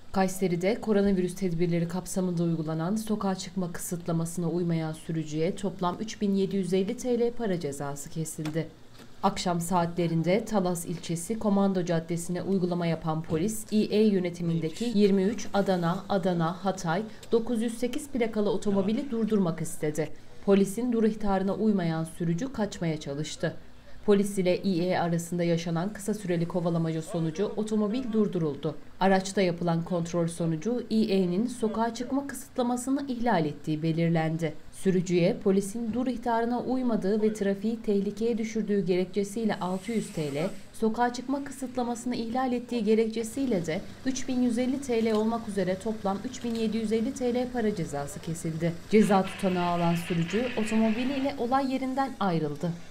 Kayseri'de koronavirüs tedbirleri kapsamında uygulanan sokağa çıkma kısıtlamasına uymayan sürücüye toplam 3.750 TL para cezası kesildi. Akşam saatlerinde Talas ilçesi Komando Caddesi'ne uygulama yapan polis, İE yönetimindeki 23 Adana, Hatay 908 plakalı otomobili durdurmak istedi. Polisin dur ihtarına uymayan sürücü kaçmaya çalıştı. Polis ile İE arasında yaşanan kısa süreli kovalamaca sonucu otomobil durduruldu. Araçta yapılan kontrol sonucu İE'nin sokağa çıkma kısıtlamasını ihlal ettiği belirlendi. Sürücüye polisin dur ihtarına uymadığı ve trafiği tehlikeye düşürdüğü gerekçesiyle 600 TL, sokağa çıkma kısıtlamasını ihlal ettiği gerekçesiyle de 3150 TL olmak üzere toplam 3750 TL para cezası kesildi. Ceza tutanağı alan sürücü otomobiliyle olay yerinden ayrıldı.